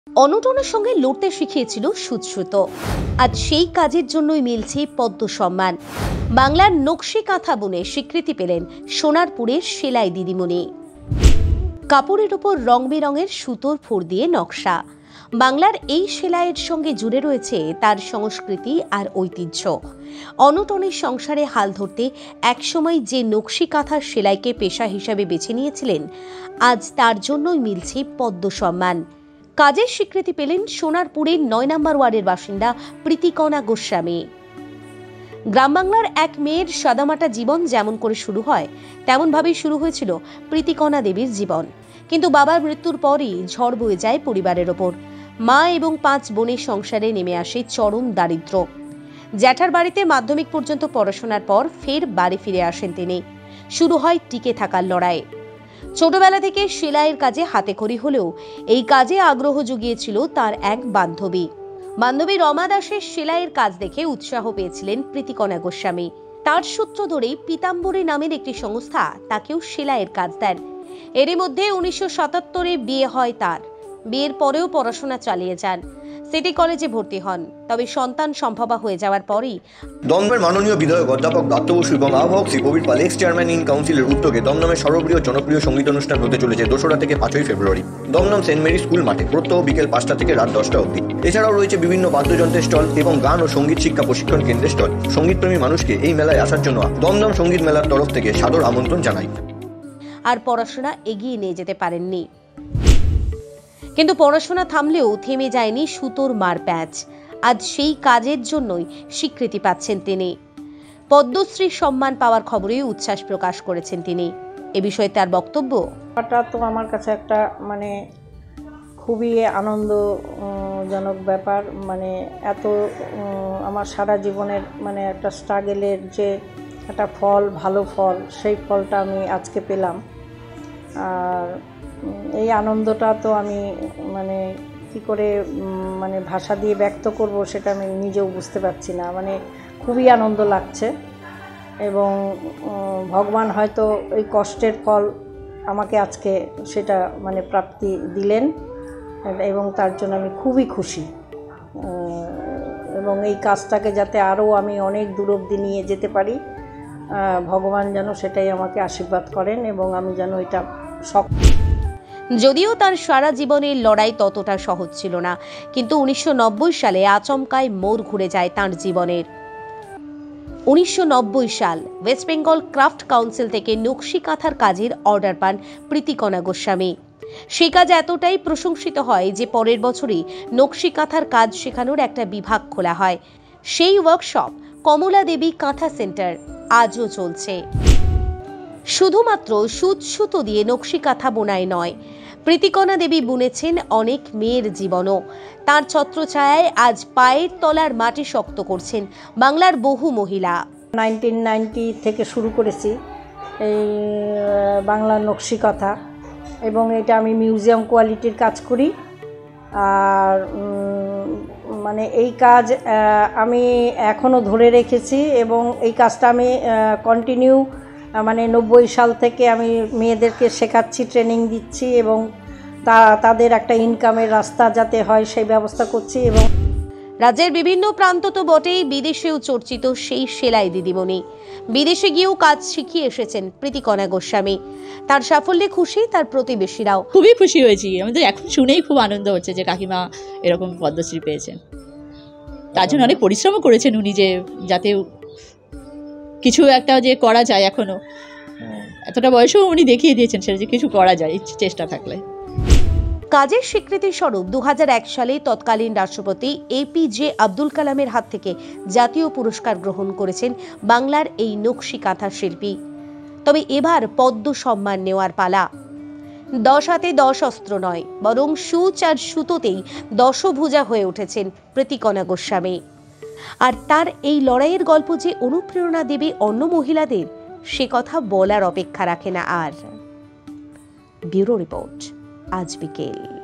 অনটনের সঙ্গে লড়তে শিখিয়েছিল সুশ্রুত। আজ সেই কাজের জন্যই মিলছে পদ্ম সম্মান। বাংলার নকশি কাঁথা বুনে স্বীকৃতি পেলেন সোনারপুরের সেলাই দিদিমণি। কাপড়ের উপর রং বেরঙের সুতোর ফোড় দিয়ে নকশা। বাংলার এই সেলাইয়ের সঙ্গে জুড়ে রয়েছে তার সংস্কৃতি আর ঐতিহ্য। অনটনের সংসারে হাল ধরতে একসময় যে নকশি কাঁথার সেলাইকে পেশা হিসাবে বেছে নিয়েছিলেন, আজ তার জন্যই মিলছে পদ্ম সম্মান। কাজের স্বীকৃতি পেলেন সোনারপুরের ৯ নম্বর ওয়ার্ডের বাসিন্দা প্রীতিকনা গোস্বামী। গ্রাম বাংলার এক মেয়ের সাদামাটা জীবন যেমন করে শুরু হয়, তেমন ভাবেই শুরু হয়েছিল প্রীতিকনা দেবীর জীবন। কিন্তু বাবার মৃত্যুর পরই ঝড় বয়ে যায় পরিবারের ওপর। মা এবং ৫ বোনের সংসারে নেমে আসে চরম দারিদ্র্য। জ্যাঠার বাড়িতে মাধ্যমিক পর্যন্ত পড়াশোনার পর ফের বাড়ি ফিরে আসেন তিনি। শুরু হয় টিকে থাকার লড়াই। ছোটবেলা থেকে সেলাইয়ের কাজে হাতেখড়ি হলেও এই কাজে আগ্রহ জুগিয়েছিল তার এক বান্ধবী রমা দাসের সেলাইয়ের কাজ দেখে উৎসাহ পেয়েছিলেন প্রীতিকনা গোস্বামী। তার সূত্র ধরেই পীতাম্বরী নামের একটি সংস্থা তাকেও সেলাইয়ের কাজ দেন। এরই মধ্যে ১৯৭৭-এ বিয়ে হয় তার। বিয়ের পরেও পড়াশোনা চালিয়ে যান। সিটি কলেজে ভর্তি হন। তবে সন্তান সম্ভবা হয়ে যাওয়ার পরই দমদমের মাননীয় বিধায়ক অধ্যাপক দত্ত বসু এবং আহ্বায়ক Shri Kabir Pal ex chairman in কাউন্সিলের উদ্যোগে দমদমের সর্বপ্রিয় জনপ্রিয় সঙ্গীত অনুষ্ঠান হতে চলেছে ২রা থেকে ৫ই February Dumdum Saint Mary school মাঠে, প্রত্যহ বিকেল ৫টা থেকে রাত ১০টা অবধি। এছাড়াও রয়েছে বিভিন্ন বাদ্যযন্ত্রের স্টল এবং গান ও সঙ্গীত শিক্ষা প্রশিক্ষণ কেন্দ্রের স্টল। সঙ্গীতপ্রেমী মানুষকে এই মেলায় আসার জন্য দমদম সঙ্গীত মেলার তরফ থেকে সাদর আমন্ত্রণ জানাই। আর পড়াশোনা এগিয়ে নিয়ে যেতে পারেননি, কিন্তু পড়াশোনা থামলেও থেমে যায়নি সুতোর মার প্যাচ। আজ সেই কাজের জন্যই স্বীকৃতি পাচ্ছেন তিনি। পদ্মশ্রী সম্মান পাওয়ার খবরে উচ্ছ্বাস প্রকাশ করেছেন তিনি। এ বিষয়ে তার বক্তব্য, এটা তো আমার কাছে একটা খুবই আনন্দজনক ব্যাপার। এত আমার সারা জীবনের একটা স্ট্রাগলের যে একটা ফল, ভালো ফল, সেই ফলটা আমি আজকে পেলাম। আর এই আনন্দটা তো আমি কি করে ভাষা দিয়ে ব্যক্ত করব সেটা আমি নিজেও বুঝতে পারছি না। খুবই আনন্দ লাগছে এবং ভগবান হয়তো এই কষ্টের ফল আমাকে আজকে সেটা প্রাপ্তি দিলেন এবং তার জন্য আমি খুবই খুশি। এবং এই কাজটাকে যাতে আরও আমি অনেক দূর অবধি নিয়ে যেতে পারি, ভগবান যেন সেটাই আমাকে আশীর্বাদ করেন এবং আমি যেন এটা যদিও তার সারা জীবনের লড়াই ততটা সহজ ছিল না, কিন্তু ১৯৯০ সালে আচমকায় মোড় ঘুরে যায় তাঁর জীবনের। ১৯৯০ সাল ওয়েস্ট বেঙ্গল ক্রাফট কাউন্সিল থেকে নকশি কাঁথার কাজের অর্ডার পান প্রীতিকনা গোস্বামী। সেই কাজ এতটাই প্রশংসিত হয় যে পরের বছরই নকশি কাঁথার কাজ শেখানোর একটা বিভাগ খোলা হয়। সেই ওয়ার্কশপ কমলা দেবী কাঁথা সেন্টার আজও চলছে। শুধুমাত্র সুতো দিয়ে নকশি কাঁথা বোনাই নয়, প্রীতিকনা দেবী বুনেছেন অনেক মেয়ের জীবনও। তার ছত্রছায়ায় আজ পায়ের তলার মাটি শক্ত করছেন বাংলার বহু মহিলা। 1990 থেকে শুরু করেছি এই বাংলা নকশি কাঁথা এবং এটা আমি মিউজিয়াম কোয়ালিটির কাজ করি। আর এই কাজ আমি এখনও ধরে রেখেছি এবং এই কাজটা আমি কন্টিনিউ ৯০ সাল থেকে আমি মেয়েদেরকে শেখাচ্ছি, ট্রেনিং দিচ্ছি এবং তাদের একটা ইনকামের রাস্তা যাতে হয় সেই ব্যবস্থা করছি। এবং রাজ্যের বিভিন্ন প্রান্ত তো বটেই, বিদেশেও চর্চিত সেই সেলাই দিদিমণি। বিদেশে গিয়েও কাজ শিখিয়ে এসেছেন প্রীতিকনা গোস্বামী। তার সাফল্যে খুশি তার প্রতিবেশীরাও। খুবই খুশি হয়েছি। আমাদের এখন শুনেই খুব আনন্দ হচ্ছে যে কাকিমা এরকম পদ্মশ্রী পেয়েছেন। তার জন্য অনেক পরিশ্রমও করেছেন উনি, যে যাতে কিছু একটা যে করা যায়। এখনো এতটা বয়সেও উনি দেখিয়ে দিয়েছেন সেটা যে কিছু করা যায় চেষ্টা থাকলে। কাজের স্বীকৃতি স্বরূপ ২০০১ সালে তৎকালীন রাষ্ট্রপতি APJ আব্দুল কালামের হাত থেকে জাতীয় পুরস্কার গ্রহণ করেছেন বাংলার এই নকশি কাঁথা শিল্পী। তবে এবার পদ্ম সম্মান নেওয়ার পালা। ১০ হাতে ১০ অস্ত্র নয়, বরং সূচ আর সুতোতেই দশভুজা হয়ে উঠেছেন প্রীতিকনা গোস্বামী। আর তার এই লড়াইয়ের গল্প যে অনুপ্রেরণা দেবে অন্য মহিলাদের, সে কথা বলার অপেক্ষা রাখে না আর। ব্যুরো রিপোর্ট, আজ বিকেল।